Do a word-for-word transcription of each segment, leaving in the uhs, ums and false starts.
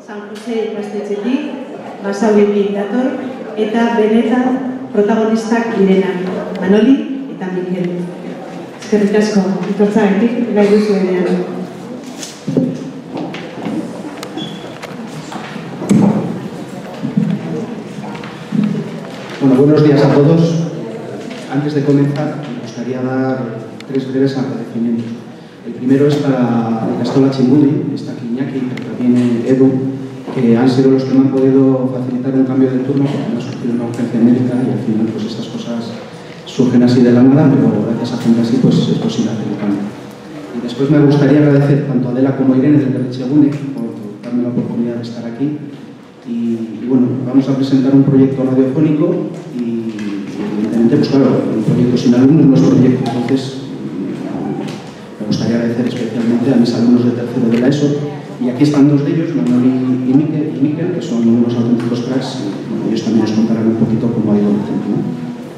San Jose ikastetxetik, Basaurekin dator, eta benetan protagonistak direnak, Manoli eta Mikel. Eskerrik asko, itortzagatik, gai duzuenean. Bueno, buenos días a todos. Antes de comenzar, me gustaría dar tres breves agradecimientos. El primero es para Ikastola Txingudi, está aquí Iñaki, pero también Edu, que han sido los que me han podido facilitar un cambio de turno porque me ha surgido una urgencia médica y al final pues estas cosas surgen así de la nada, pero gracias a gente así pues es posible hacer el cambio. Y después me gustaría agradecer tanto a Adela como a Irene del Berritxegune por darme la oportunidad de estar aquí. Y, y bueno, vamos a presentar un proyecto radiofónico y evidentemente, pues claro, un proyecto sin alumnos no es proyecto, entonces me gustaría agradecer especialmente a mis alumnos de tercero de la ESO. Y aquí están dos de ellos, Manoli y Mikel, y Mikel, que son unos auténticos cracks, y bueno, ellos también nos contarán un poquito cómo ha ido el centro, ¿no?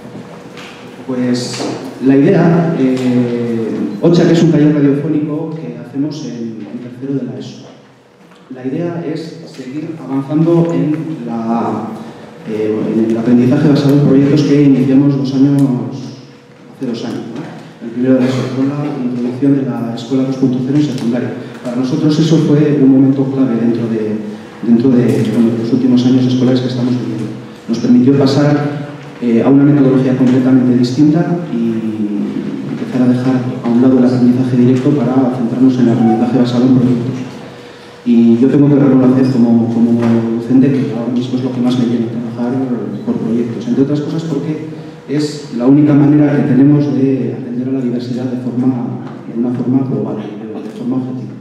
Pues la idea, eh, OCHA, que es un taller radiofónico que hacemos en, en tercero de la ESO. La idea es seguir avanzando en, la, eh, en el aprendizaje basado en proyectos que iniciamos dos años, hace dos años, ¿no? El primero de la ESO fue la introducción de la Escuela dos punto cero en secundaria. Para nosotros eso fue un momento clave dentro de, dentro de, bueno, de los últimos años escolares que estamos viviendo. Nos permitió pasar eh, a una metodología completamente distinta y empezar a dejar a un lado el aprendizaje directo para centrarnos en el aprendizaje basado en proyectos. Y yo tengo que reconocer como, como docente que ahora mismo es lo que más me llena, trabajar por proyectos, entre otras cosas porque es la única manera que tenemos de atender a la diversidad de, forma, de una forma global, de, de forma objetiva.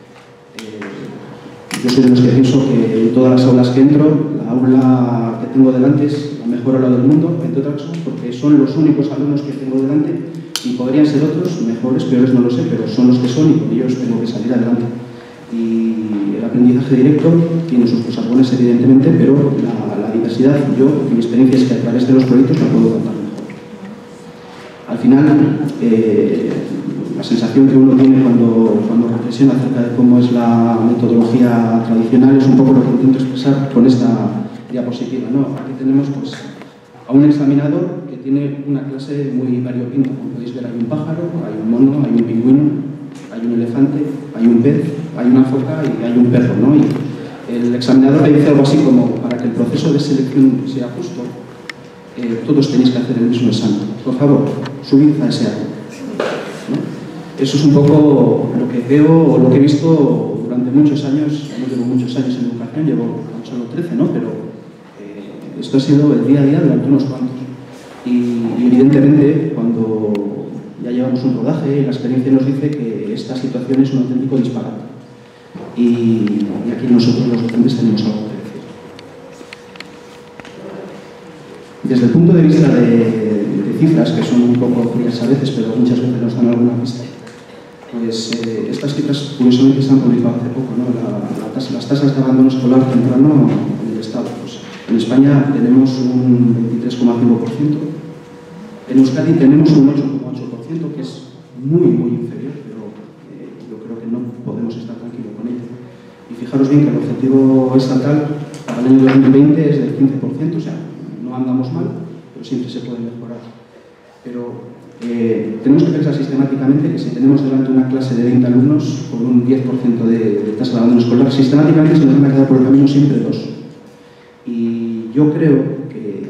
Eh, yo soy de los que pienso que en todas las aulas que entro, la aula que tengo delante es la mejor aula del mundo, entre otras cosas porque son los únicos alumnos que tengo delante y podrían ser otros, mejores, peores, no lo sé, pero son los que son y con ellos tengo que salir adelante. Y el aprendizaje directo tiene sus cosas buenas, evidentemente, pero la, la diversidad, yo, mi experiencia es que a través de los proyectos la puedo contar mejor. Al final, eh, la sensación que uno tiene cuando, cuando reflexiona acerca de cómo es la metodología tradicional es un poco lo que intento expresar con esta diapositiva, ¿no? Aquí tenemos pues, a un examinador que tiene una clase muy variopinta. Como podéis ver, hay un pájaro, hay un mono, hay un pingüino, hay un elefante, hay un pez, hay una foca y hay un perro, ¿no? Y el examinador le dice algo así como, para que el proceso de selección sea justo, eh, todos tenéis que hacer el mismo examen. Por favor, subid a ese árbol, ¿no? Eso es un poco lo que veo o lo que he visto durante muchos años. No llevo muchos años en educación, llevo solo trece, ¿no? Pero eh, esto ha sido el día a día durante unos cuantos. Y, y evidentemente, cuando ya llevamos un rodaje, la experiencia nos dice que esta situación es un auténtico disparate. Y, y aquí nosotros los docentes tenemos algo que decir. Desde el punto de vista de, de cifras, que son un poco frías a veces, pero muchas veces nos dan alguna pista, pues eh, estas cifras curiosamente se han publicado hace poco, ¿no? La, la tasa, las tasas de abandono escolar temprano en el Estado. Pues, en España tenemos un veintitrés coma cinco por ciento, en Euskadi tenemos un ocho coma ocho por ciento, que es muy, muy inferior, pero eh, yo creo que no podemos estar tranquilos con ello. Y fijaros bien que el objetivo estatal para el año dos mil veinte es del quince por ciento, o sea, no andamos mal, pero siempre se puede mejorar. Pero eh, tenemos que pensar sistemáticamente que si tenemos delante una clase de veinte alumnos con un diez por ciento de, de tasa de abandono escolar, sistemáticamente se nos van a quedar por el camino siempre dos. Y yo creo que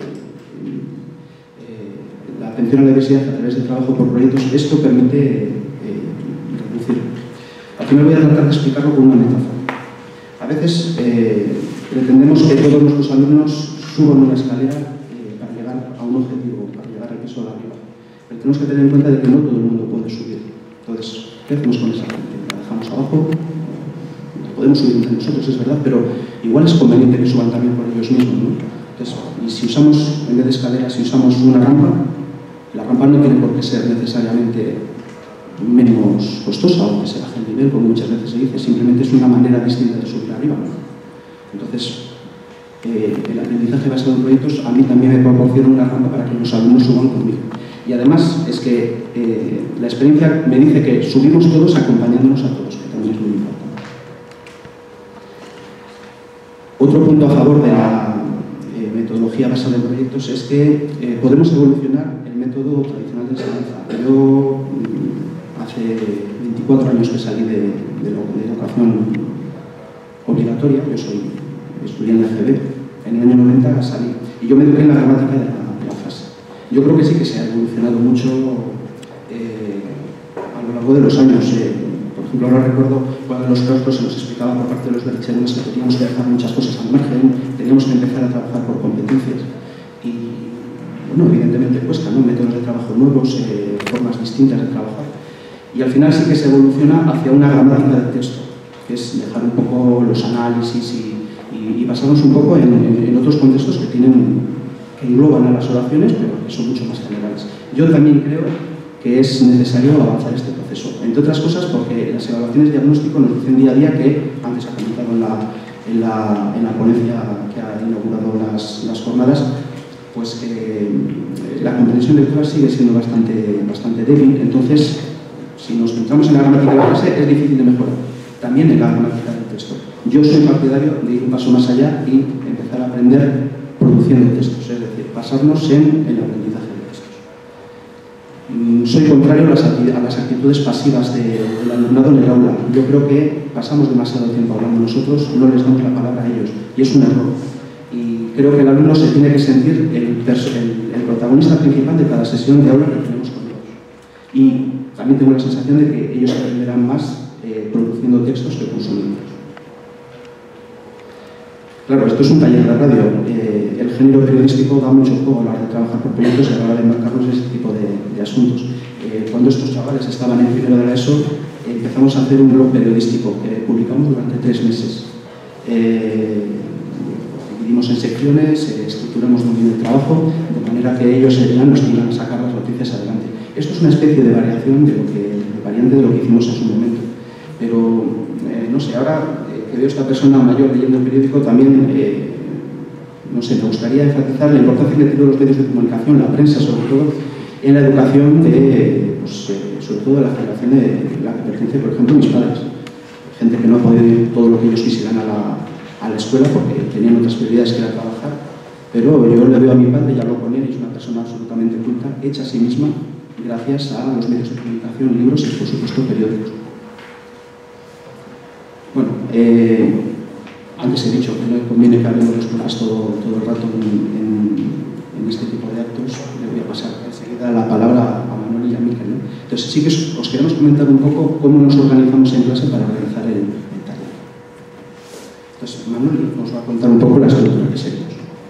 la atención a la diversidad a través del trabajo por proyectos, esto permite eh, reducir. Al final voy a tratar de explicarlo con una metáfora. A veces eh, pretendemos que todos nuestros alumnos suban una escalera eh, para llegar a un objetivo, para llegar al piso de arriba. Pero tenemos que tener en cuenta de que no todo el mundo puede subir. Entonces, ¿qué hacemos con esa gente? ¿La dejamos abajo? Podemos subir entre nosotros, es verdad, pero igual es conveniente que suban también por ellos mismos, ¿no? Entonces, y si usamos, en vez de escaleras, si usamos una rampa, la rampa no tiene por qué ser necesariamente menos costosa o que se baje el nivel, como muchas veces se dice, simplemente es una manera distinta de subir arriba, ¿no? Entonces, eh, el aprendizaje basado en proyectos a mí también me proporciona una rampa para que los alumnos suban conmigo. Y además es que eh, la experiencia me dice que subimos todos acompañándonos a todos, que también es muy importante. Otro punto a favor de la eh, metodología basada en proyectos es que eh, podemos evolucionar el método tradicional de enseñanza. Yo mm, hace veinticuatro años que salí de, de, lo, de educación obligatoria, yo soy estudiante de G B, en el año noventa salí, y yo me eduqué en la gramática de la, de la frase. Yo creo que sí que se ha evolucionado mucho eh, a lo largo de los años. Eh, por ejemplo, ahora recuerdo cuando en los claustros se nos explicaba por parte de los berricherones que teníamos que dejar muchas cosas al margen, teníamos que empezar a trabajar por competencias. Y, bueno, evidentemente cuesta, ¿no? Métodos de trabajo nuevos, eh, formas distintas de trabajar. Y al final sí que se evoluciona hacia una gramática del texto, que es dejar un poco los análisis y, y, y basarnos un poco en, en, en otros contextos que tienen, que engloban a las oraciones, pero que son mucho más generales. Yo también creo que es necesario avanzar este proceso, entre otras cosas porque las evaluaciones de diagnóstico nos dicen día a día que, antes ha comentado en la, en la, en la ponencia que ha inaugurado las, las jornadas, pues que la comprensión lectora sigue siendo bastante, bastante débil. Entonces, si nos centramos en la gramática de la frase, es difícil de mejorar, también en la gramática del texto. Yo soy partidario de ir un paso más allá y empezar a aprender produciendo textos, es decir, basarnos en el aprendizaje de textos. Soy contrario a las, a las actitudes pasivas de, del alumnado en el aula. Yo creo que pasamos demasiado tiempo hablando nosotros, no les damos la palabra a ellos, y es un error. Y creo que el alumno se tiene que sentir el, el, el protagonista principal de cada sesión de aula que tenemos con ellos. Y también tengo la sensación de que ellos aprenderán más eh, produciendo textos que consumiendo. Claro, esto es un taller de radio. Eh, el género periodístico da mucho juego a la hora de trabajar por proyectos y a la hora de embarcarnos en este tipo de, de asuntos. Eh, cuando estos chavales estaban en primero de la ESO, eh, empezamos a hacer un blog periodístico que publicamos durante tres meses. Eh, dividimos en secciones, eh, estructuramos muy bien el trabajo, de manera que ellos serían los que iban a sacar las noticias adelante. Esto es una especie de variación de lo que, de variante de lo que hicimos en su momento. Pero, eh, no sé, ahora eh, que veo a esta persona mayor leyendo el periódico, también, eh, no sé, me gustaría enfatizar la importancia que tienen los medios de comunicación, la prensa sobre todo, en la educación de, pues, eh, sobre todo de la generación de la que pertenece, por ejemplo, mis padres. Gente que no ha podido ir todo lo que ellos quisieran a la, a la escuela porque tenían otras prioridades que era trabajar. Pero yo le veo a mi padre y hablo con él, y es una persona absolutamente culta, hecha a sí misma, gracias a los medios de comunicación, libros y, por supuesto, periódicos. Bueno, eh, antes he dicho que no conviene que hablemos los profes todo, todo el rato en, en, en este tipo de actos. Le voy a pasar enseguida la palabra a Manuel y a Miquel, ¿no? Entonces, sí que os, os queremos comentar un poco cómo nos organizamos en clase para organizar el, el taller. Entonces, Manuel nos va a contar un poco la estructura que seguimos.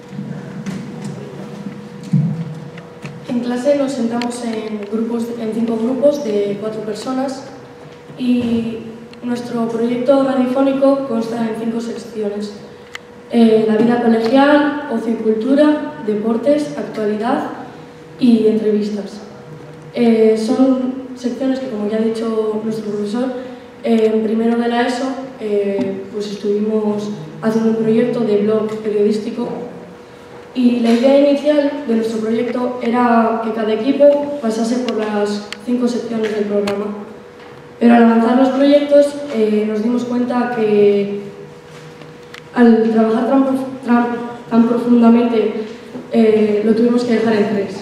En clase nos sentamos en, grupos, en cinco grupos de cuatro personas y nuestro proyecto radiofónico consta en cinco secciones. Eh, la vida colegial, ocio y cultura, deportes, actualidad y entrevistas. Eh, son secciones que, como ya ha dicho nuestro profesor, eh, en primero de la ESO eh, pues estuvimos haciendo un proyecto de blog periodístico. Y la idea inicial de nuestro proyecto era que cada equipo pasase por las cinco secciones del programa. Pero al avanzar los proyectos eh, nos dimos cuenta que al trabajar tan, tan, tan profundamente eh, lo tuvimos que dejar en tres.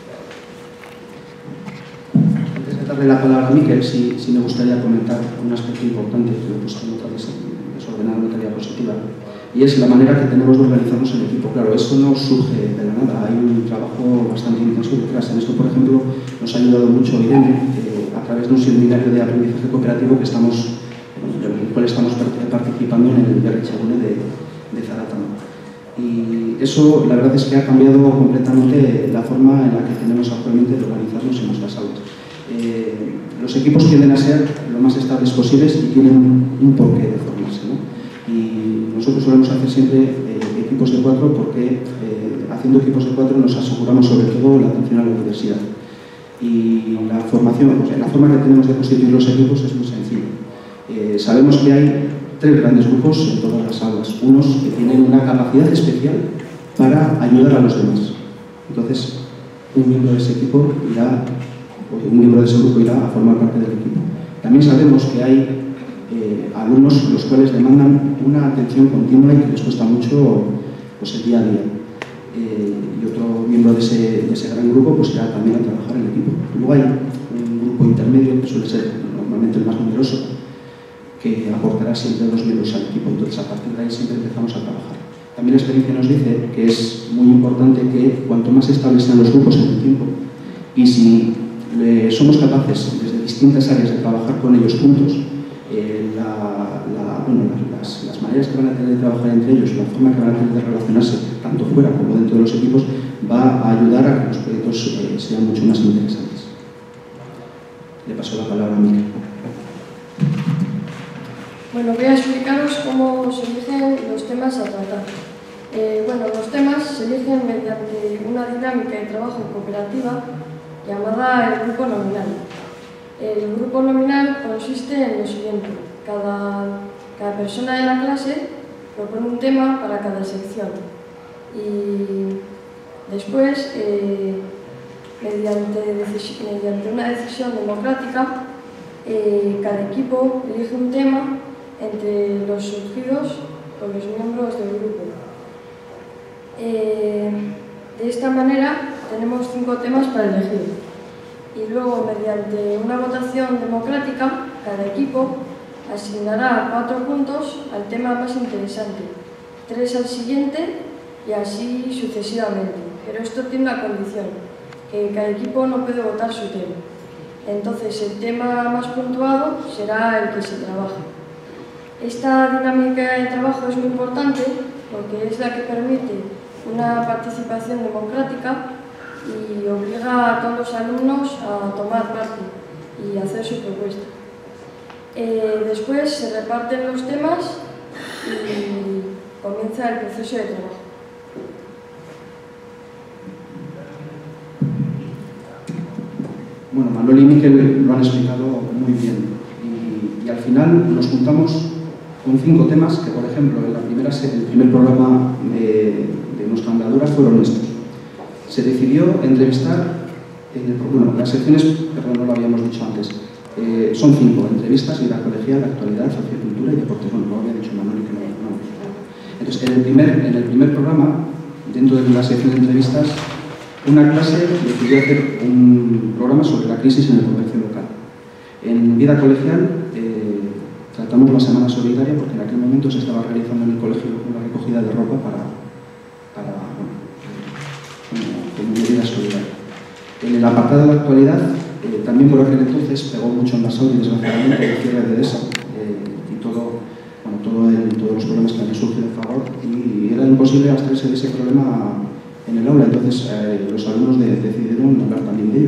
Antes de darle la palabra a Miquel, sí, sí me gustaría comentar un aspecto importante que lo he puesto en otra desordenada nota diapositiva. Y es la manera que tenemos de organizarnos el equipo. Claro, esto no surge de la nada, hay un trabajo bastante intenso detrás. En esto, por ejemplo, nos ha ayudado mucho Irene, eh, a través de un seminario de aprendizaje cooperativo que estamos, en el cual estamos participando en el Berrichagune de, de Zaratamo. Y eso, la verdad es que ha cambiado completamente la forma en la que tenemos actualmente de organizarnos en nuestras aulas. Eh, los equipos tienden a ser lo más estables posibles y tienen un porqué de formarse, ¿no? Y nosotros solemos hacer siempre eh, equipos de cuatro porque eh, haciendo equipos de cuatro nos aseguramos sobre todo la atención a la diversidad. Y la formación, o sea, la forma que tenemos de constituir los equipos es muy sencilla. Eh, sabemos que hay tres grandes grupos en todas las aulas. Unos que tienen una capacidad especial para ayudar a los demás. Entonces, un miembro de ese equipo irá, o un miembro de ese grupo irá a formar parte del equipo. También sabemos que hay Eh, eh, alumnos los cuales demandan una atención continua y que les cuesta mucho pues, el día a día. Eh, y otro miembro de ese, de ese gran grupo pues irá también a trabajar en el equipo. Luego hay un grupo intermedio que suele ser normalmente el más numeroso, que aportará siempre dos miembros al equipo, entonces a partir de ahí siempre empezamos a trabajar. También la experiencia nos dice que es muy importante que cuanto más estables sean los grupos en el tiempo y si eh, somos capaces desde distintas áreas de trabajar con ellos juntos, eh, la, la, bueno, las, las maneras que van a tener de trabajar entre ellos, la forma que van a tener de relacionarse tanto fuera como dentro de los equipos va a ayudar a que los proyectos eh, sean mucho más interesantes. Le paso la palabra a Miquel. Bueno, voy a explicaros cómo se eligen los temas a tratar. Eh, bueno, los temas se eligen mediante una dinámica de trabajo cooperativa llamada el grupo nominal. El grupo nominal consiste en lo siguiente: cada, cada persona de la clase propone un tema para cada sección y después, eh, mediante, mediante una decisión democrática, eh, cada equipo elige un tema entre los surgidos por los miembros del grupo. Eh, de esta manera tenemos cinco temas para elegir y luego, mediante una votación democrática, cada equipo asignará cuatro puntos al tema más interesante, tres al siguiente y así sucesivamente. Pero esto tiene una condición, que cada equipo no puede votar su tema. Entonces el tema más puntuado será el que se trabaje. Esta dinámica de trabajo es muy importante porque es la que permite una participación democrática y obliga a todos los alumnos a tomar parte y hacer su propuesta. Eh, después se reparten los temas y comienza el proceso de trabajo. Bueno, Manuel y Miquel lo han explicado muy bien y, y al final nos juntamos con cinco temas que, por ejemplo, en la primera, el primer programa de, de nuestra andadura fueron estos. Se decidió entrevistar, en el, bueno, las secciones, perdón, no lo habíamos dicho antes, eh, son cinco: entrevistas, vida colegial, actualidad, sociocultura y deportes. Bueno, lo había dicho Manuel y que no, no. Entonces, en el, primer, en el primer programa, dentro de la sección de entrevistas, una clase decidió hacer un programa sobre la crisis en el comercio local. En vida colegial, eh, tratamos la semana solidaria porque en aquel momento se estaba realizando en el colegio una recogida de ropa para, para bueno, como, como medida solidaria. En el apartado de la actualidad, eh, también por aquel entonces pegó mucho en Basauri, desgraciadamente, el cierre de ESA eh, y todo, bueno, todo el, todos los problemas que habían surgido en Fagor, y era imposible abstraerse de ese problema en el aula, entonces eh, los alumnos de, decidieron hablar también de ello.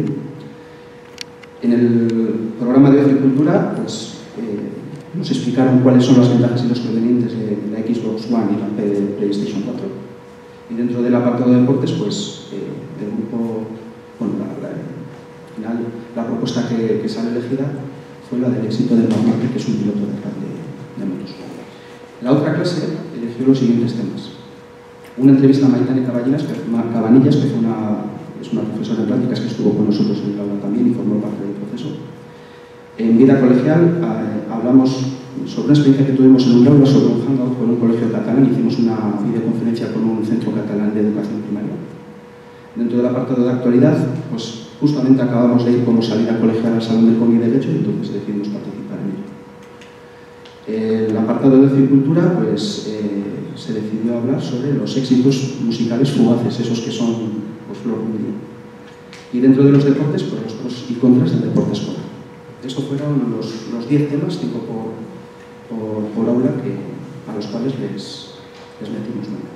En el programa de Ocio y Cultura, pues, eh, nos explicaron cuáles son las ventajas y los convenientes de, de la Xbox One y la PlayStation cuatro. Y dentro del apartado de deportes, pues, eh, el grupo, bueno, la, la, al final, la propuesta que, que sale elegida fue la del éxito del Marmarte, que es un piloto de, de, de motos. La otra clase eligió los siguientes temas. Una entrevista a Maitane Cabanillas, que, Cabanillas, que fue una, es una profesora de prácticas que estuvo con nosotros en el aula también y formó parte del proceso. En vida colegial eh, hablamos sobre una experiencia que tuvimos en un aula sobre un hangout con un colegio catalán. Hicimos una videoconferencia con un centro catalán de educación primaria. Dentro del apartado de actualidad, pues justamente acabamos de ir como salida colegial al Salón del Cómic Derecho y entonces decidimos participar en ello. El apartado de Ocio y Cultura, pues eh, se decidió hablar sobre los éxitos musicales fugaces, esos que son pues, flor de un. Y dentro de los deportes, pues los pros y contras del deporte escolar. Estos fueron los diez temas, cinco por, por, por aula, que, a los cuales les, les metimos mano.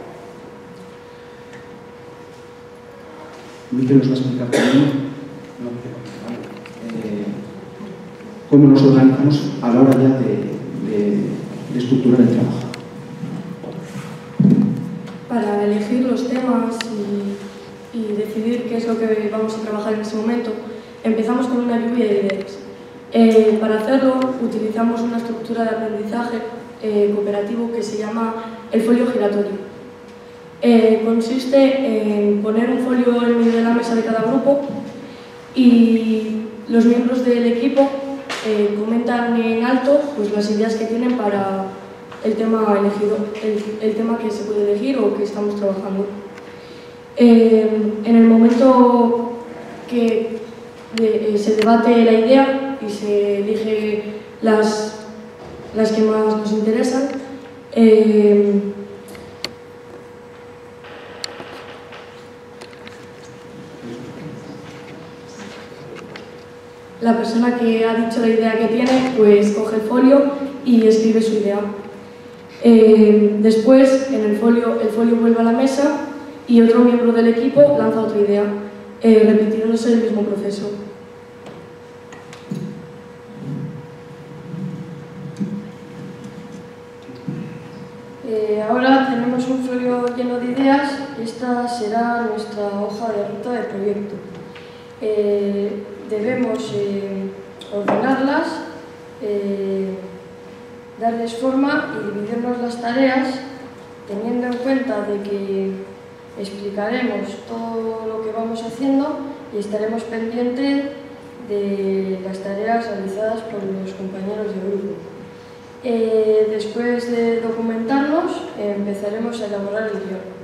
Miquel nos va a explicar también no, eh, cómo nos organizamos a la hora ya de, de, de estructurar el trabajo. Para elegir los temas y, y decidir qué es lo que vamos a trabajar en ese momento, empezamos con una lluvia de ideas. Eh, para hacerlo utilizamos una estructura de aprendizaje eh, cooperativo que se llama el folio giratorio. Eh, consiste en poner un folio en medio de la mesa de cada grupo y los miembros del equipo eh, comentan en alto pues, las ideas que tienen para el tema, elegido, el, el tema que se puede elegir o que estamos trabajando. Eh, en el momento que de, eh, se debate la idea y se elige las, las que más nos interesan, eh, la persona que ha dicho la idea que tiene, pues coge el folio y escribe su idea. Eh, después, en el folio, el folio vuelve a la mesa y otro miembro del equipo lanza otra idea, eh, repitiéndose el mismo proceso. Eh, ahora tenemos un folio lleno de ideas y esta será nuestra hoja de ruta del proyecto. Eh, debemos eh, ordenarlas, eh, darles forma y dividirnos las tareas, teniendo en cuenta de que explicaremos todo lo que vamos haciendo y estaremos pendientes de las tareas realizadas por los compañeros de grupo. Eh, después de documentarnos, eh, empezaremos a elaborar el guión.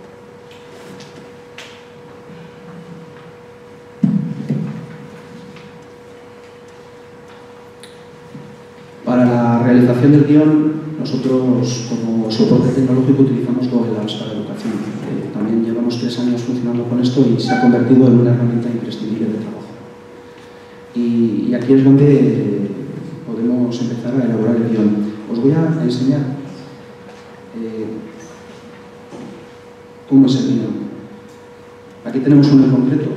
Para la realización del guión, nosotros como soporte tecnológico utilizamos Google Labs para educación. Eh, también llevamos tres años funcionando con esto y se ha convertido en una herramienta imprescindible de trabajo. Y, y aquí es donde eh, podemos empezar a elaborar el guión. Os voy a enseñar eh, cómo es el guión. Aquí tenemos uno en concreto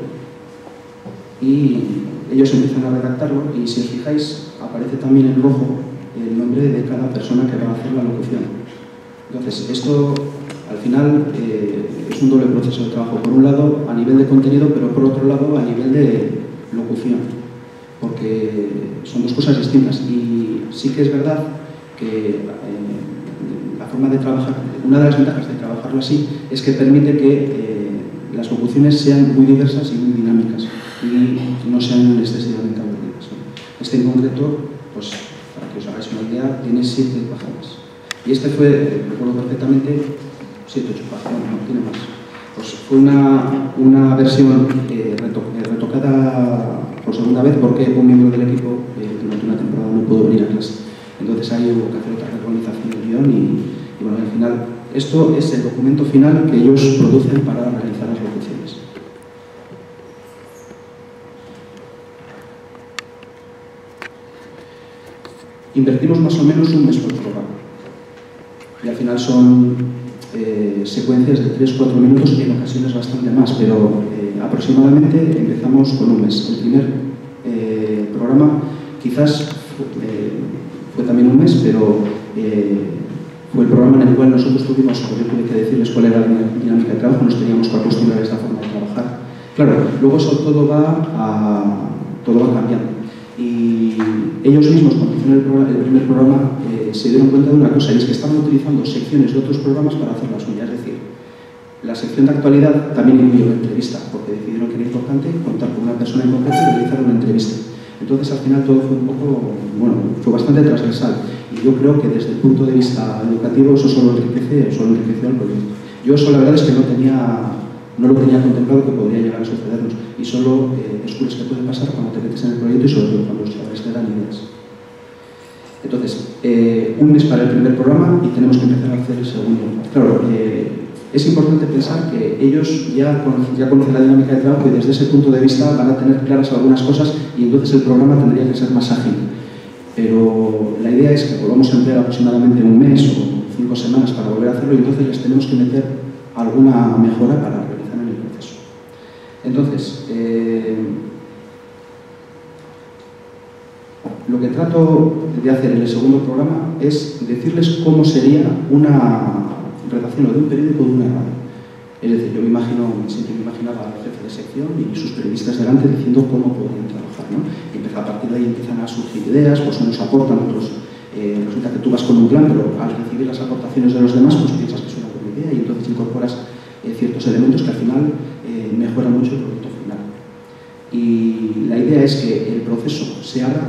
y ellos empiezan a redactarlo y si os fijáis aparece también en rojo el nombre de cada persona que va a hacer la locución. Entonces, esto al final eh, es un doble proceso de trabajo. Por un lado, a nivel de contenido, pero por otro lado, a nivel de locución. Porque son dos cosas distintas. Y sí que es verdad que eh, la forma de trabajar, una de las ventajas de trabajarlo así, es que permite que eh, las locuciones sean muy diversas y muy dinámicas y no sean excesivamente aburridas. Este en concreto, pues para que os hagáis una idea, tiene siete páginas. Y este fue, recuerdo perfectamente, siete, ocho páginas, no tiene más. Pues fue una, una versión eh, reto, eh, retocada por segunda vez porque un miembro del equipo eh, durante una temporada no pudo venir a clase. Entonces ahí hubo que hacer otra reorganización del guión y, y bueno, al final, esto es el documento final que ellos producen para realizar las locuciones. Invertimos más o menos un mes por programa y al final son eh, secuencias de tres a cuatro minutos y en ocasiones bastante más, pero eh, aproximadamente empezamos con un mes. El primer eh, programa quizás eh, fue también un mes, pero eh, fue el programa en el cual nosotros tuvimos, porque yo tuve que decirles cuál era la dinámica de trabajo, nos teníamos que acostumbrar a esta forma de trabajar. Claro, luego eso todo va, a, todo va cambiando. Y ellos mismos, cuando hicieron el, programa, el primer programa, eh, se dieron cuenta de una cosa, y es que estaban utilizando secciones de otros programas para hacer la suya. Es decir, la sección de actualidad también incluyó la entrevista, porque decidieron que era importante contar con una persona en concreto y realizar una entrevista. Entonces, al final, todo fue un poco, bueno, fue bastante transversal. Y yo creo que desde el punto de vista educativo, eso solo enriquece, solo enriqueció el proyecto. Yo eso, la verdad, es que no tenía... no lo tenía contemplado que podría llegar a sucedernos y solo eh, descubres que puede pasar cuando te metes en el proyecto y sobre todo cuando los chavales te dan ideas. Entonces, eh, un mes para el primer programa y tenemos que empezar a hacer el segundo. Claro, eh, es importante pensar que ellos ya conocen, ya conocen la dinámica de trabajo y desde ese punto de vista van a tener claras algunas cosas y entonces el programa tendría que ser más ágil. Pero la idea es que volvamos a emplear aproximadamente un mes o cinco semanas para volver a hacerlo y entonces les tenemos que meter alguna mejora para realizar en el proceso. Entonces, eh, lo que trato de hacer en el segundo programa es decirles cómo sería una redacción o de un periódico o de una radio. Es decir, yo me imagino, siempre me imaginaba al jefe de sección y sus periodistas delante diciendo cómo podrían trabajar, ¿no? Y empieza, a partir de ahí empiezan a surgir ideas, pues unos aportan, otros eh, resulta que tú vas con un plan, pero al recibir las aportaciones de los demás, pues piensas que es una buena idea y entonces incorporas eh, ciertos elementos que al final eh, mejoran mucho el producto final. Y la idea es que el proceso se abra a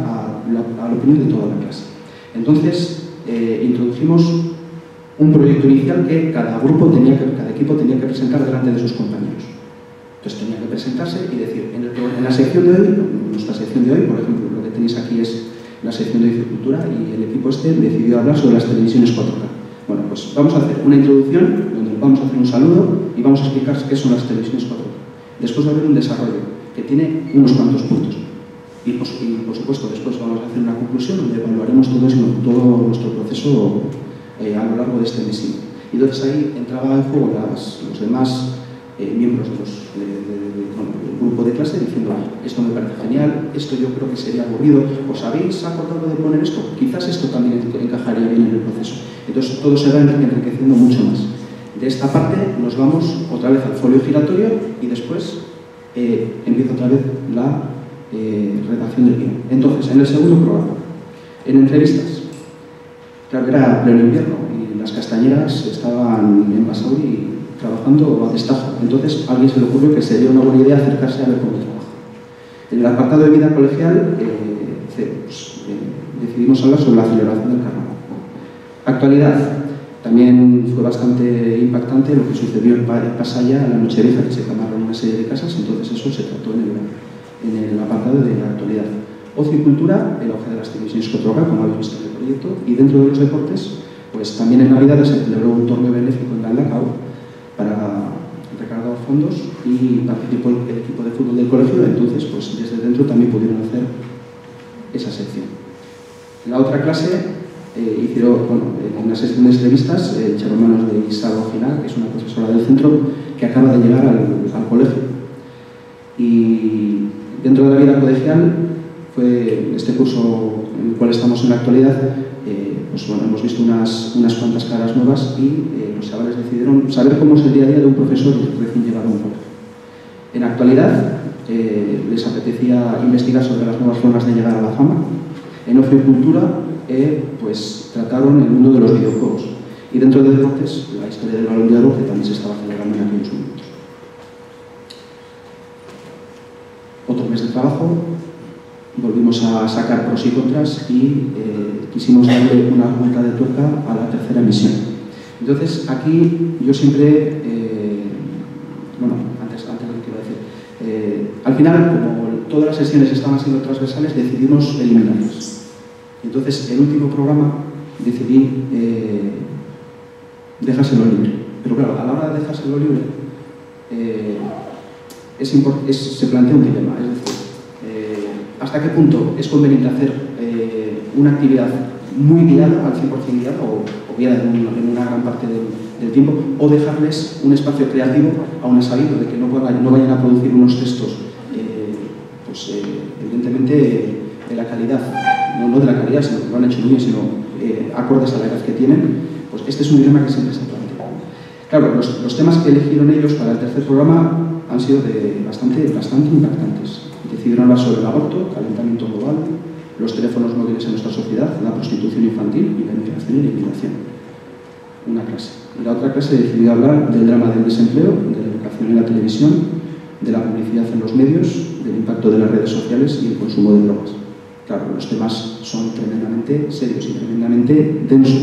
la, a la opinión de toda la clase. Entonces, eh, introdujimos un proyecto inicial que cada grupo tenía que, cada equipo tenía que presentar delante de sus compañeros. Entonces tenía que presentarse y decir, en, el, en la sección de hoy, en nuestra sección de hoy, por ejemplo, lo que tenéis aquí es la sección de Cultura y el equipo este decidió hablar sobre las televisiones cuatro K. Bueno, pues vamos a hacer una introducción donde vamos a hacer un saludo y vamos a explicar qué son las televisiones cuatro K. Después va a haber un desarrollo que tiene unos cuantos puntos. Y, pues, y por supuesto, después vamos a hacer una conclusión donde evaluaremos todo, eso, todo nuestro proceso eh, a lo largo de este mes. Y entonces ahí entraba en juego las, los demás eh, miembros de los, de, de, de, bueno, del grupo de clase diciendo, esto me parece genial, esto yo creo que sería aburrido, ¿os habéis acordado de poner esto? Quizás esto también encajaría bien en el proceso. Entonces todo se va enriqueciendo mucho más. De esta parte nos vamos otra vez al folio giratorio y después eh, empieza otra vez la eh, redacción del guión. Entonces, en el segundo programa, en entrevistas, claro que era pleno invierno y las castañeras estaban en Basauri trabajando a destajo. Entonces a alguien se le ocurrió que sería una buena idea acercarse a ver cómo trabaja. En el apartado de vida colegial eh, pues, eh, decidimos hablar sobre la celebración del carnaval. Actualidad. También fue bastante impactante lo que sucedió en Pasaya la Nochevieja, que se quemaron una serie de casas, entonces eso se trató en el, en el apartado de la actualidad. Ocio y cultura, el auge de las televisiones cuatro K, como habéis visto en el proyecto, y dentro de los deportes, pues también en Navidad se celebró un torneo benéfico en Galdacao para recaudar fondos y participó el equipo de fútbol del colegio, entonces pues desde dentro también pudieron hacer esa sección. En la otra clase eh, hicieron, bueno, en una sección de entrevistas, eh, echaron manos de Isabel Ojina, que es una profesora del centro que acaba de llegar al, al colegio. Y dentro de la vida colegial fue este curso en el cual estamos en la actualidad. Eh, pues bueno, hemos visto unas, unas cuantas caras nuevas y eh, los chavales decidieron saber cómo es el día a día de un profesor recién llegado a un colegio. En la actualidad eh, les apetecía investigar sobre las nuevas formas de llegar a la fama. En Ocio y Cultura eh, pues trataron el mundo de los videojuegos. Y dentro de deportes, la historia del Balón de Oro, que también se estaba celebrando en aquellos momentos. Otro mes de trabajo. Volvimos a sacar pros y contras y eh, quisimos darle una vuelta de tuerca a la tercera emisión. Entonces, aquí yo siempre, eh, bueno, antes, antes de lo que iba a decir, eh, al final, como todas las sesiones estaban siendo transversales, decidimos eliminarlas. Entonces, el último programa decidí eh, dejárselo libre. Pero claro, a la hora de dejárselo libre, eh, es es, se plantea un dilema, es decir, hasta qué punto es conveniente hacer eh, una actividad muy guiada, al cien por cien guiada, o, o guiada en, un, en una gran parte del, del tiempo, o dejarles un espacio creativo, aún sabido de que no, vayan, no vayan a producir unos textos, eh, pues eh, evidentemente de la calidad, no, no de la calidad, sino que lo han hecho muy bien, sino eh, acordes a la edad que tienen. Pues este es un dilema que siempre se plantea. Claro, los, los temas que eligieron ellos para el tercer programa han sido de bastante, bastante impactantes. Decidieron hablar sobre el aborto, calentamiento global, los teléfonos móviles en nuestra sociedad, la prostitución infantil y la migración y la inmigración. Una clase. Y la otra clase decidió hablar del drama del desempleo, de la educación en la televisión, de la publicidad en los medios, del impacto de las redes sociales y el consumo de drogas. Claro, los temas son tremendamente serios y tremendamente densos.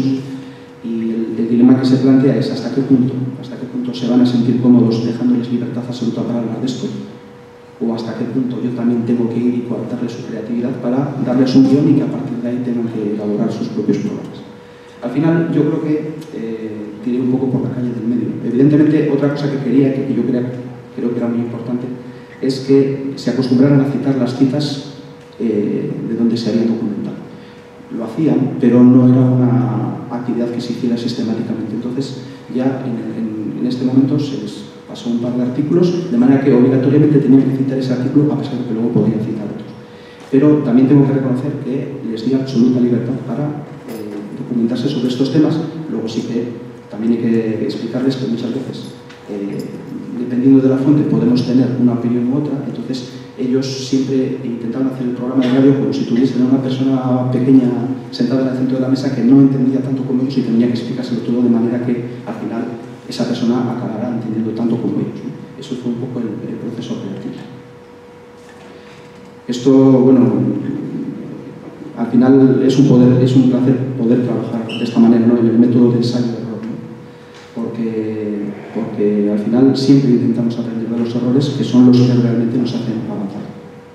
Y el, el dilema que se plantea es hasta qué punto, hasta qué punto se van a sentir cómodos dejándoles libertad absoluta para hablar de esto, o hasta qué punto yo también tengo que ir y coartarles su creatividad para darles un guión y que a partir de ahí tengan que elaborar sus propios programas. Al final, yo creo que eh, tiré un poco por la calle del medio. Evidentemente, otra cosa que quería, que yo creo, creo que era muy importante, es que se acostumbraran a citar las citas eh, de donde se habían documentado. Lo hacían, pero no era una actividad que se hiciera sistemáticamente. Entonces, ya en, en, en este momento se les pasó un par de artículos, de manera que obligatoriamente tenían que citar ese artículo, a pesar de que luego podían citar otros. Pero también tengo que reconocer que les di absoluta libertad para eh, documentarse sobre estos temas. Luego sí que también hay que explicarles que muchas veces, eh, dependiendo de la fuente, podemos tener una opinión u otra. Entonces, ellos siempre intentaban hacer el programa de radio como si tuviesen a una persona pequeña sentada en el centro de la mesa que no entendía tanto como ellos y tenía que explicárselo todo de manera que, al final, esa persona acabará entendiendo tanto como ellos, ¿no? Eso fue un poco el, el proceso creativo. Esto, bueno, al final es un, poder, es un placer poder trabajar de esta manera, ¿no? En el método de ensayo y error, ¿no? porque, porque al final siempre intentamos aprender de los errores, que son los que realmente nos hacen avanzar.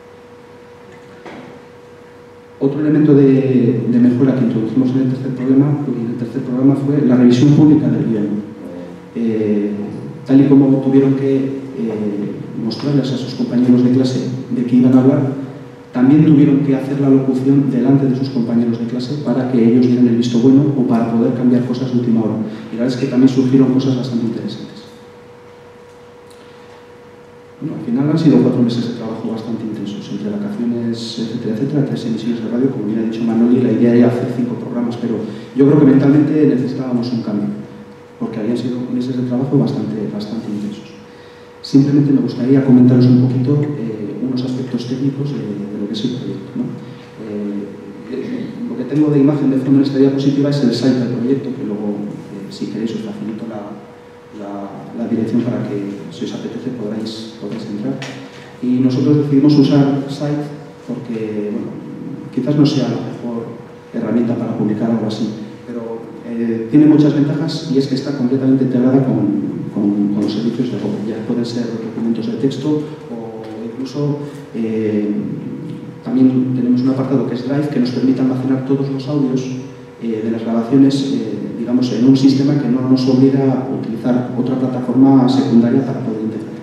Otro elemento de, de mejora que introdujimos en el tercer programa, en el tercer programa fue la revisión pública del guión. Eh, tal y como tuvieron que eh, mostrarles a sus compañeros de clase de qué iban a hablar, también tuvieron que hacer la locución delante de sus compañeros de clase para que ellos dieran el visto bueno o para poder cambiar cosas de última hora. Y la verdad es que también surgieron cosas bastante interesantes. Bueno, al final han sido cuatro meses de trabajo bastante intensos, entre vacaciones, etcétera, etcétera, tres emisiones de radio. Como bien ha dicho Manoli, la idea era hacer cinco programas, pero yo creo que mentalmente necesitábamos un cambio, porque habían sido meses de trabajo bastante, bastante intensos. Simplemente me gustaría comentaros un poquito eh, unos aspectos técnicos de, de lo que es el proyecto, ¿no? Eh, eh, lo que tengo de imagen de fondo en esta diapositiva es el site del proyecto, que luego, eh, si queréis, os facilito la, la, la dirección para que, si os apetece, podráis, podráis entrar. Y nosotros decidimos usar site porque, bueno, quizás no sea la mejor herramienta para publicar algo así, pero eh, tiene muchas ventajas, y es que está completamente integrada con Con, con los servicios de Google. Ya pueden ser documentos de texto o incluso eh, también tenemos un apartado que es Drive, que nos permite almacenar todos los audios eh, de las grabaciones eh, digamos, en un sistema que no nos obliga a utilizar otra plataforma secundaria para poder integrar.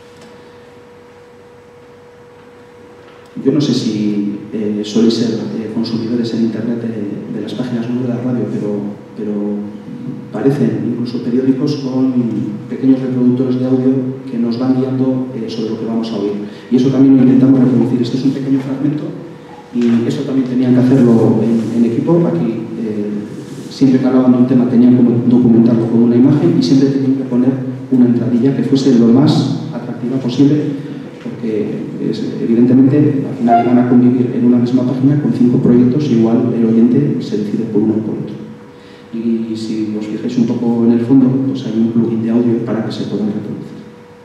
Yo no sé si eh, sois ser eh, consumidores en internet de, de las páginas web de la radio, pero, pero parecen incluso periódicos con pequeños reproductores de audio que nos van guiando eh, sobre lo que vamos a oír. Y eso también lo intentamos reproducir. Este es un pequeño fragmento y eso también tenían que hacerlo en, en equipo. Aquí, eh, siempre que hablaban de un tema, tenían que documentarlo con una imagen y siempre tenían que poner una entradilla que fuese lo más atractiva posible, porque es, evidentemente al final van a convivir en una misma página con cinco proyectos, igual el oyente se decide por uno o por otro. Y si os fijáis un poco en el fondo, pues hay un plugin de audio para que se puedan reproducir.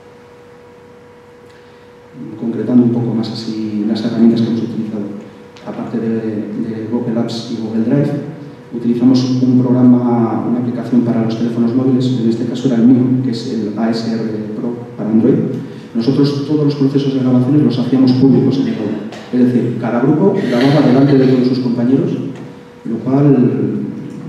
Concretando un poco más así las herramientas que hemos utilizado, aparte de, de Google Apps y Google Drive, utilizamos un programa, una aplicación para los teléfonos móviles, en este caso era el mío, que es el A S R Pro para Android. Nosotros todos los procesos de grabaciones los hacíamos públicos en el aula. Es decir, cada grupo grababa delante de todos sus compañeros, lo cual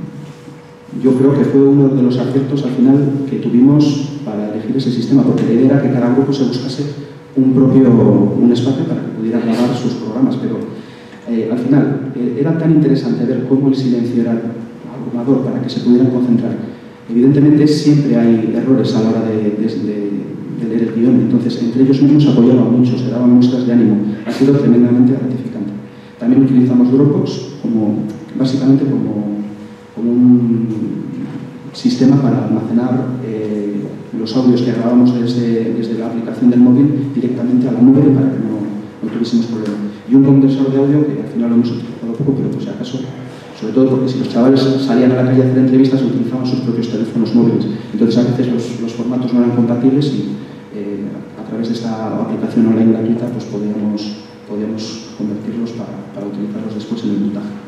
yo creo que fue uno de los aciertos al final que tuvimos para elegir ese sistema, porque la idea era que cada grupo se buscase un propio un espacio para que pudiera grabar sus programas, pero eh, al final eh, era tan interesante ver cómo el silencio era abrumador para que se pudieran concentrar. Evidentemente siempre hay errores a la hora de, de, de, de leer el guión, entonces entre ellos mismos se apoyaban mucho, se daban muestras de ánimo. Ha sido tremendamente gratificante. También utilizamos Dropbox como, básicamente como como un sistema para almacenar eh, los audios que grabamos desde, desde la aplicación del móvil directamente a la nube para que no, no tuviésemos problema. Y un condensador de audio que al final lo hemos utilizado poco, pero por si acaso, sobre todo porque si los chavales salían a la calle a hacer entrevistas, utilizaban sus propios teléfonos móviles. Entonces a veces los, los formatos no eran compatibles y eh, a través de esta aplicación online gratuita pues podíamos, podíamos convertirlos para, para utilizarlos después en el montaje.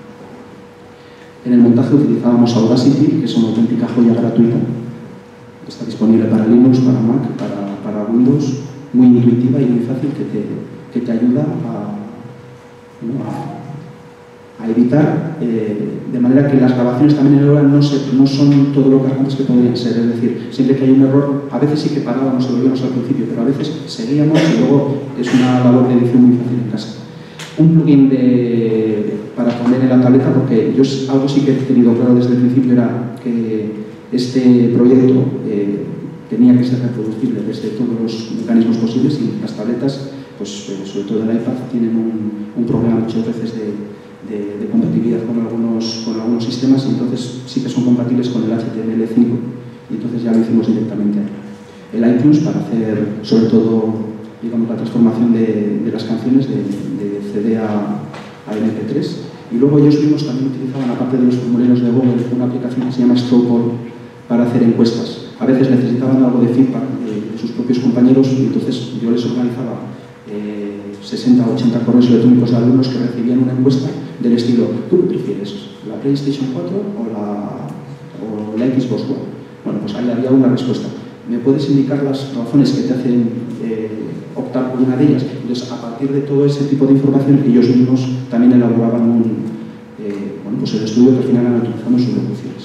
En el montaje utilizábamos Audacity, que es una auténtica joya gratuita. Está disponible para Linux, para Mac, para, para Windows, muy intuitiva y muy fácil, que te, que te ayuda a, ¿no? a, a editar, eh, de manera que las grabaciones también en el hora no, se, no son todo lo cargantes que podrían ser. Es decir, siempre que hay un error, a veces sí que parábamos y volvíamos al principio, pero a veces seguíamos y luego es una labor de edición muy fácil en casa. Un plugin de, para poner en la tableta, porque yo algo sí que he tenido claro desde el principio, era que este proyecto eh, tenía que ser reproducible desde todos los mecanismos posibles, y las tabletas, pues eh, sobre todo el iPad, tienen un, un problema muchas veces de, de, de compatibilidad con algunos, con algunos sistemas, y entonces sí que son compatibles con el H T M L cinco, y entonces ya lo hicimos directamente ahí. El iTunes para hacer sobre todo, digamos, la transformación de, de las canciones de, de C D a, a M P tres, y luego ellos mismos también utilizaban, aparte de los formularios de Google, una aplicación que se llama Strawpoll para hacer encuestas. A veces necesitaban algo de feedback de, de sus propios compañeros, y entonces yo les organizaba eh, sesenta o ochenta correos electrónicos de alumnos que recibían una encuesta del estilo: ¿tú qué prefieres? ¿La PlayStation cuatro o la, o la Xbox One? Bueno, pues ahí había una respuesta. ¿Me puedes indicar las razones que te hacen eh, optar por una de ellas? Entonces, a partir de todo ese tipo de información, ellos mismos también elaboraban un, eh, bueno, pues el estudio que al final han utilizado en sus locuciones.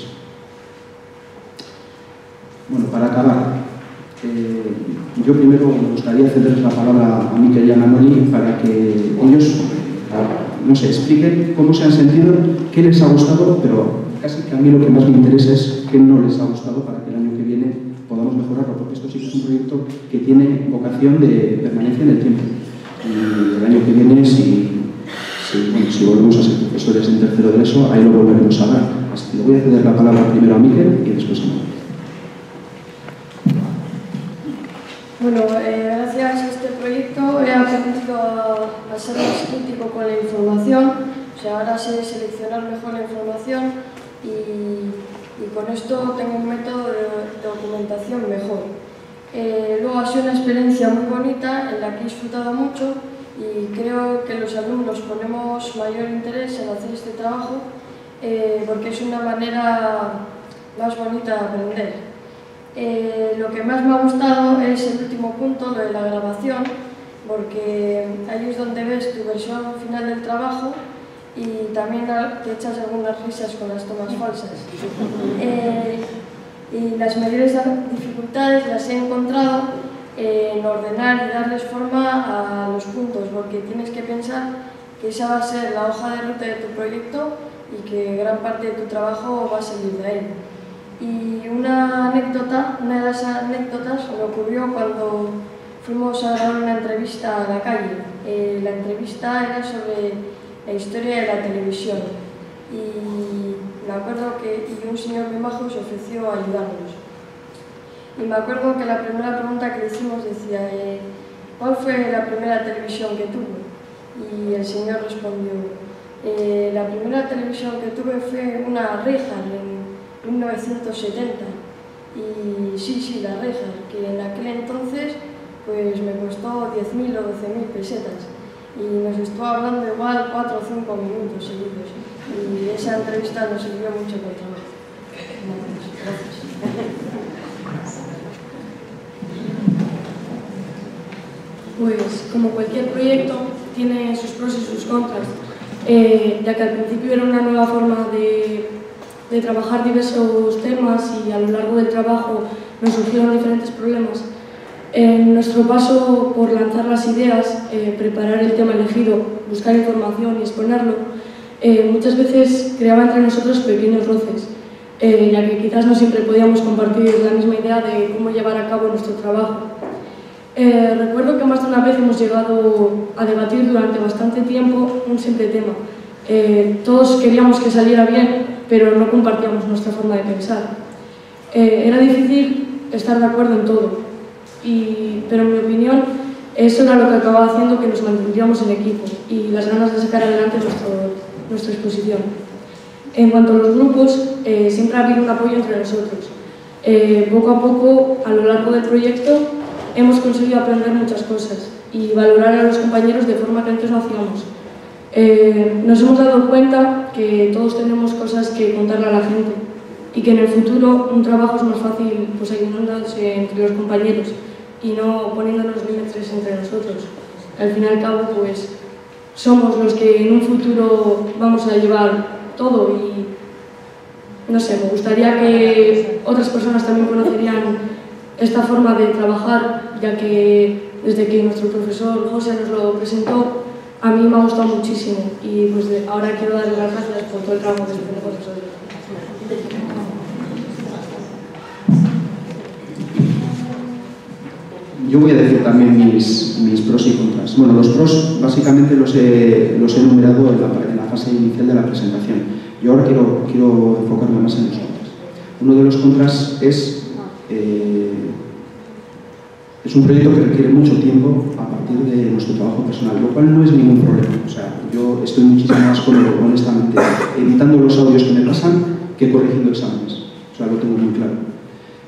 Bueno, para acabar, eh, yo primero me gustaría cederles la palabra a Mikel y a Manoli para que ellos, no sé, expliquen cómo se han sentido, qué les ha gustado, pero casi que a mí lo que más me interesa es qué no les ha gustado para que el año que viene podamos mejorarlo, porque esto sí que es un proyecto que tiene vocación de permanencia en el tiempo. Y el año que viene, si, si, bueno, si volvemos a ser profesores en tercero de eso, ahí lo volveremos a dar. Así que le voy a ceder la palabra primero a Mikel y después a Manoli. Bueno, eh, gracias a este proyecto he aprendido a, a ser más crítico con la información, o sea, ahora sé seleccionar mejor la información y, y con esto tengo un método de, de documentación mejor. Eh, luego ha sido una experiencia muy bonita en la que he disfrutado mucho y creo que los alumnos ponemos mayor interés en hacer este trabajo eh, porque es una manera más bonita de aprender. Eh, lo que más me ha gustado es el último punto, lo de la grabación, porque ahí es donde ves tu versión final del trabajo y también te echas algunas risas con las tomas falsas. Eh, y las mayores dificultades las he encontrado en ordenar y darles forma a los puntos, porque tienes que pensar que esa va a ser la hoja de ruta de tu proyecto y que gran parte de tu trabajo va a salir de ahí. Y una anécdota, una de las anécdotas me ocurrió cuando fuimos a dar una entrevista a la calle. Eh, la entrevista era sobre la historia de la televisión y me acuerdo que y un señor muy majo se ofreció a ayudarnos. Y me acuerdo que la primera pregunta que le hicimos decía eh, ¿cuál fue la primera televisión que tuvo? Y el señor respondió eh, la primera televisión que tuve fue una Reja en mil novecientos setenta y sí, sí, la Reja, que en aquel entonces pues me costó diez mil o doce mil pesetas y nos estuvo hablando igual cuatro o cinco minutos seguidos y esa entrevista nos sirvió mucho para el trabajo. Gracias. Pues como cualquier proyecto tiene sus pros y sus contras, eh, ya que al principio era una nueva forma de de trabajar diversos temas y a lo largo del trabajo nos surgieron diferentes problemas. En nuestro paso por lanzar las ideas, eh, preparar el tema elegido, buscar información y exponerlo, eh, muchas veces creaba entre nosotros pequeños roces, eh, ya que quizás no siempre podíamos compartir la misma idea de cómo llevar a cabo nuestro trabajo. Eh, recuerdo que más de una vez hemos llegado a debatir durante bastante tiempo un simple tema. Eh, todos queríamos que saliera bien, pero no compartíamos nuestra forma de pensar. Eh, era difícil estar de acuerdo en todo, y, pero en mi opinión eso era lo que acababa haciendo que nos mantendríamos en equipo y las ganas de sacar adelante nuestro, nuestra exposición. En cuanto a los grupos, eh, siempre ha habido un apoyo entre nosotros. Eh, poco a poco, a lo largo del proyecto, hemos conseguido aprender muchas cosas y valorar a los compañeros de forma que antes no hacíamos. Eh, nos hemos dado cuenta que todos tenemos cosas que contarle a la gente y que en el futuro un trabajo es más fácil pues, ayudándose entre los compañeros y no poniéndonos límites entre nosotros. Al fin y al cabo, pues, somos los que en un futuro vamos a llevar todo y, no sé, me gustaría que otras personas también conocerían esta forma de trabajar, ya que desde que nuestro profesor José nos lo presentó, a mí me ha gustado muchísimo y pues de, ahora quiero darle las gracias por todo el trabajo que se tiene con nosotros. Yo voy a decir también mis, mis pros y contras. Bueno, los pros básicamente los he, los he enumerado en la, en la fase inicial de la presentación. Yo ahora quiero, quiero enfocarme más en los contras. Uno de los contras es, eh, es un proyecto que requiere mucho tiempo a partir de nuestro trabajo personal, lo cual no es ningún problema. O sea, yo estoy muchísimo más cómodo, honestamente, editando los audios que me pasan que corrigiendo exámenes. O sea, lo tengo muy claro.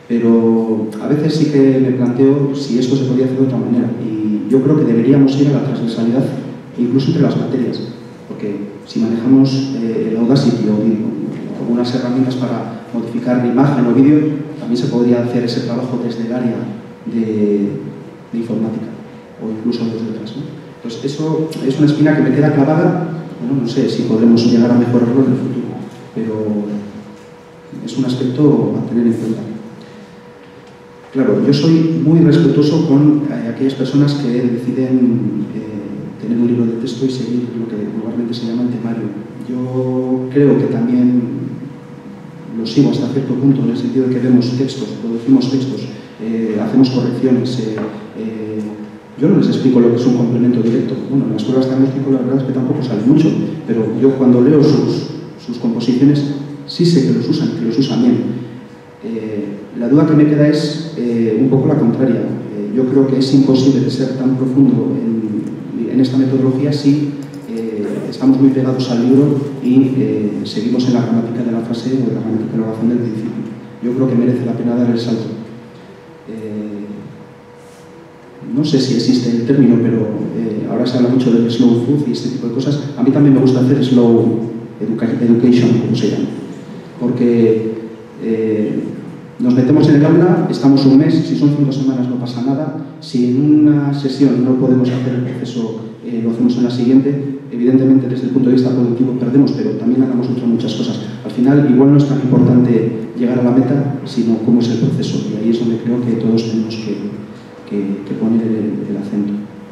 Pero a veces sí que me planteo si esto se podría hacer de otra manera. Y yo creo que deberíamos ir a la transversalidad, incluso entre las materias. Porque si manejamos eh, el Audacity o algunas herramientas para modificar imagen o vídeo, también se podría hacer ese trabajo desde el área de, de informática o incluso desde otras, ¿no? Entonces, eso es una espina que me queda clavada. Bueno, no sé si podremos llegar a mejorarlo en el futuro, pero es un aspecto a tener en cuenta. Claro, yo soy muy respetuoso con eh, aquellas personas que deciden eh, tener un libro de texto y seguir lo que vulgarmente se llama el temario. Yo creo que también lo sigo hasta cierto punto, en el sentido de que vemos textos, producimos textos, eh, hacemos correcciones. Eh, eh, yo no les explico lo que es un complemento directo. Bueno, en las pruebas de diagnóstico la verdad es que tampoco sale mucho, pero yo cuando leo sus, sus composiciones sí sé que los usan, que los usan bien. Eh, la duda que me queda es eh, un poco la contraria. Eh, yo creo que es imposible ser tan profundo en, en esta metodología si eh, estamos muy pegados al libro y eh, seguimos en la gramática de la frase o en la gramática de la oración del principio. Yo creo que merece la pena dar el salto. Eh, no sé si existe el término, pero eh, ahora se habla mucho del slow food y este tipo de cosas. A mí también me gusta hacer slow educa education, como se llama, porque eh, nos metemos en el aula, estamos un mes, si son cinco semanas no pasa nada. Si en una sesión no podemos hacer el proceso, eh, lo hacemos en la siguiente. Evidentemente, desde el punto de vista productivo perdemos, pero también ganamos otras muchas cosas. Al final, igual no es tan importante llegar a la meta, sino cómo es el proceso. Y ahí es donde creo que todos tenemos que, que, que poner el, el acento.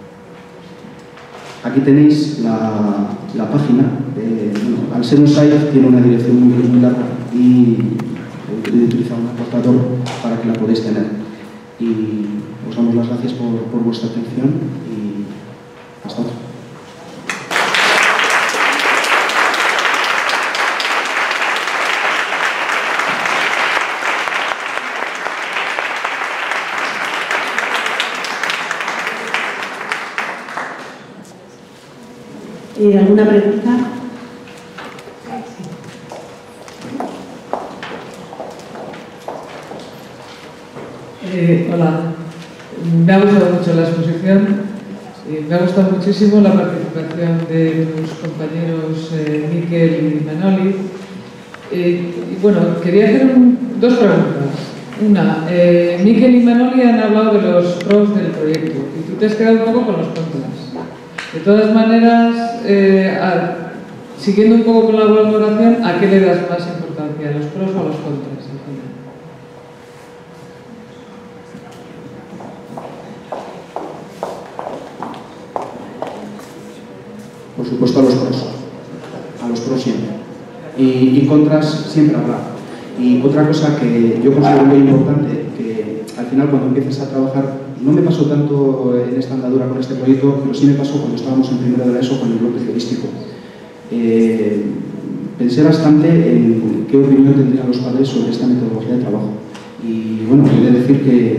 Aquí tenéis la, la página. Eh, bueno, al ser un site, tiene una dirección muy, muy larga y he utilizado un aportador para que la podáis tener. Y os damos las gracias por, por vuestra atención y hasta otra. Eh, ¿Alguna pregunta? Eh, hola, me ha gustado mucho la exposición y me ha gustado muchísimo la participación de tus compañeros eh, Miquel y Manoli. Eh, y bueno, quería hacer un, dos preguntas. Una, eh, Miquel y Manoli han hablado de los pros del proyecto y tú te has quedado un poco con los contras. De todas maneras, eh, a, siguiendo un poco con la valoración, ¿a qué le das más importancia? ¿A los pros o a los contras? Al final? Por supuesto a los pros, a los pros siempre. Y, y contras siempre habrá. Y otra cosa que yo considero muy importante, que al final cuando empieces a trabajar, no me pasó tanto en esta andadura con este proyecto, pero sí me pasó cuando estábamos en primero de la ESO con el bloque periodístico. Eh, pensé bastante en qué opinión tendrían los padres sobre esta metodología de trabajo. Y bueno, he de decir que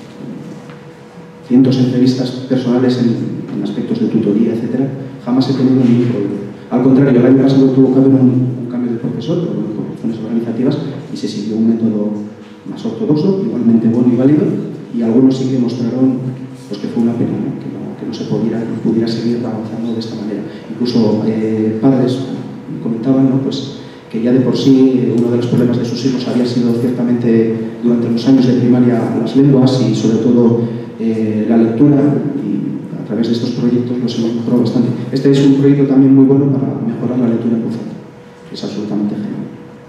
cientos de entrevistas personales en, en aspectos de tutoría, etcétera, jamás he tenido ningún problema. Al contrario, el año pasado tuvo que haber un, un cambio de profesor por, por razones organizativas y se siguió un método más ortodoxo, igualmente bueno y válido, y algunos sí que mostraron pues, que fue una pena, ¿no? Que, no, que no se pudiera, no pudiera seguir avanzando de esta manera. Incluso eh, padres comentaban, ¿no? Pues, que ya de por sí eh, uno de los problemas de sus hijos había sido ciertamente durante los años de primaria las lenguas y sobre todo eh, la lectura, y a través de estos proyectos los hemos mejorado bastante. Este es un proyecto también muy bueno para mejorar la lectura en voz alta. Es absolutamente genial.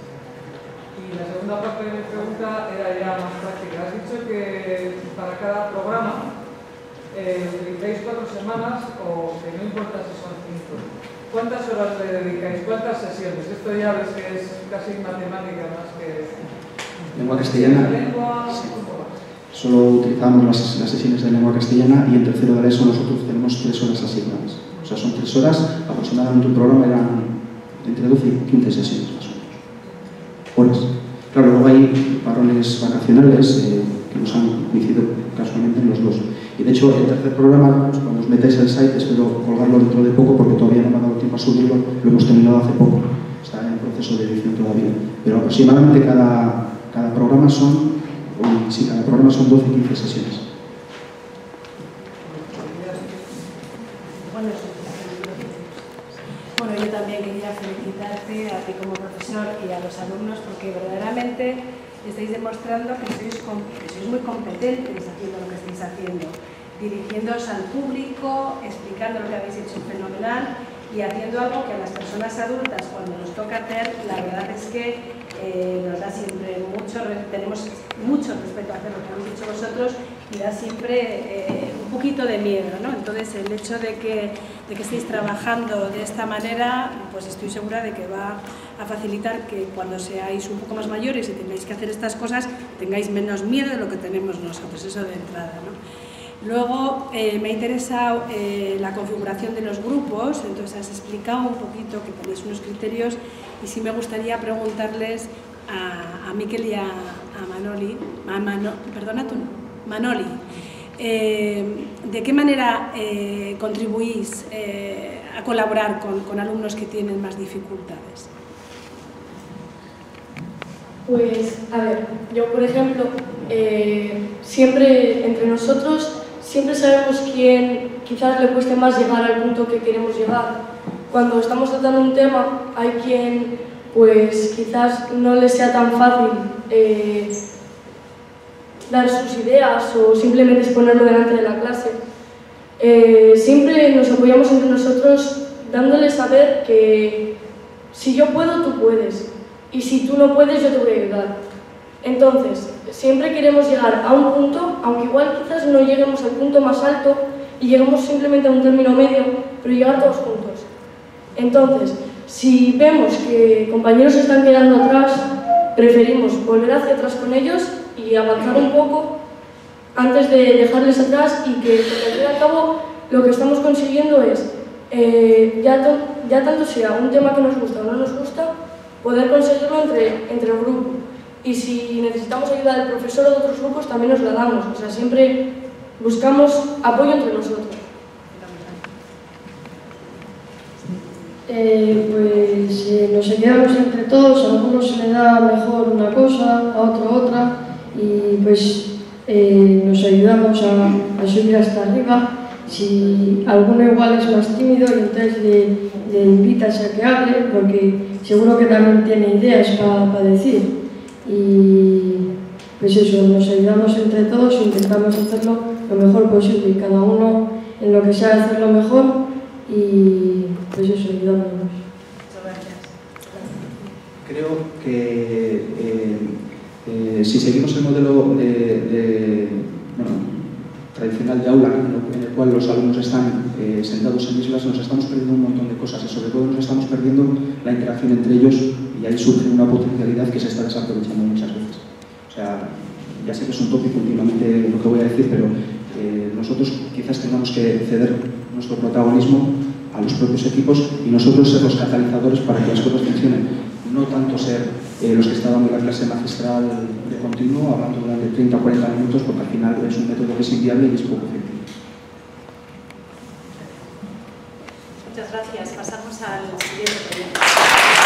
Y la segunda parte de mi pregunta era ya más práctica. Has dicho que para cada programa eh, utilizáis cuatro semanas o que no importa si son cinco. ¿Cuántas horas le dedicáis? ¿Cuántas sesiones? Esto ya ves que es casi matemática más que... Lengua castellana. Lengua... Sí. Solo utilizamos las, las sesiones de lengua castellana y en tercero de la ESO nosotros tenemos tres horas asignadas. O sea, son tres horas, aproximadamente un programa eran entre doce y quince sesiones más o menos. Horas. Claro, luego hay parones vacacionales eh, que nos han coincidido casualmente en los dos. Y de hecho, el tercer programa, pues, cuando os metáis al site, espero colgarlo dentro de poco porque todavía no me ha dado tiempo a subirlo, lo hemos terminado hace poco, está en proceso de edición todavía. Pero aproximadamente cada, cada programa son y sí, cada programa son doce a quince sesiones. Bueno, yo también quería felicitarte a ti como profesor y a los alumnos porque verdaderamente estáis demostrando que sois, que sois muy competentes haciendo lo que estáis haciendo, dirigiéndoos al público, explicando lo que habéis hecho fenomenal y haciendo algo que a las personas adultas cuando nos toca hacer, la verdad es que eh, nos da siempre mucho, tenemos mucho respeto a hacer lo que habéis hecho vosotros y da siempre eh, un poquito de miedo, ¿no? Entonces el hecho de que, de que estéis trabajando de esta manera, pues estoy segura de que va a facilitar que cuando seáis un poco más mayores y tengáis que hacer estas cosas, tengáis menos miedo de lo que tenemos nosotros, eso de entrada, ¿no? Luego eh, me ha interesado eh, la configuración de los grupos, entonces has explicado un poquito que tenéis unos criterios y sí me gustaría preguntarles a, a Miquel y a, a Manoli, a Mano, perdona tú, Manoli, eh, ¿de qué manera eh, contribuís eh, a colaborar con, con alumnos que tienen más dificultades? Pues, a ver, yo por ejemplo, eh, siempre entre nosotros, siempre sabemos quién quizás le cueste más llegar al punto que queremos llegar. Cuando estamos tratando un tema, hay quien pues quizás no le sea tan fácil eh, dar sus ideas o simplemente exponerlo delante de la clase. Eh, siempre nos apoyamos entre nosotros dándoles a ver que si yo puedo, tú puedes. Y si tú no puedes, yo te voy a ayudar. Entonces, siempre queremos llegar a un punto, aunque igual quizás no lleguemos al punto más alto y lleguemos simplemente a un término medio, pero llegar todos juntos. Entonces, si vemos que compañeros se están quedando atrás, preferimos volver hacia atrás con ellos y avanzar un poco antes de dejarles atrás y que, porque al fin y al cabo, lo que estamos consiguiendo es, eh, ya, to ya tanto sea un tema que nos gusta o no nos gusta, poder conseguirlo entre, entre el grupo. Y si necesitamos ayuda del profesor o de otros grupos, también nos la damos. O sea, siempre buscamos apoyo entre nosotros. Eh, pues eh, nos ayudamos entre todos, a algunos se le da mejor una cosa, a otro otra, y pues eh, nos ayudamos a, a subir hasta arriba. Si alguno igual es más tímido, y entonces le, le invitas a que hable, porque seguro que también tiene ideas para pa decir. Y pues eso, nos ayudamos entre todos, intentamos hacerlo lo mejor posible, y cada uno en lo que sabe hacerlo mejor, y pues eso, ayudándonos. Creo que eh, eh, si seguimos el modelo de, de, bueno, tradicional de aula, en el cual los alumnos están eh, sentados en islas, nos estamos perdiendo un montón de cosas y sobre todo nos estamos perdiendo la interacción entre ellos, y ahí surge una potencialidad que se está desaprovechando muchas veces. O sea, ya sé que es un tópico últimamente lo que voy a decir, pero eh, nosotros quizás tengamos que ceder nuestro protagonismo a los propios equipos y nosotros ser los catalizadores para que las cosas funcionen. No tanto ser eh, los que están dando la clase magistral de continuo, hablando durante treinta o cuarenta minutos, porque al final es un método que es inviable y es poco efectivo. Muchas gracias. Pasamos al siguiente proyecto.